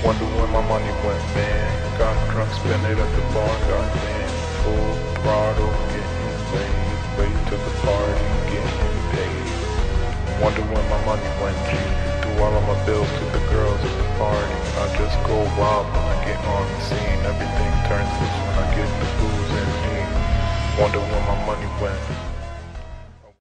Wonder where my money went, man. Got drunk, spent it at the bar, got in full throttle, getting laid. Wait to the party, getting paid. Wonder where my money went, G. Do all of my bills to the girls at the party. I just go wild when I get on the scene. Everything turns loose when I get the booze in me. Wonder where my money went.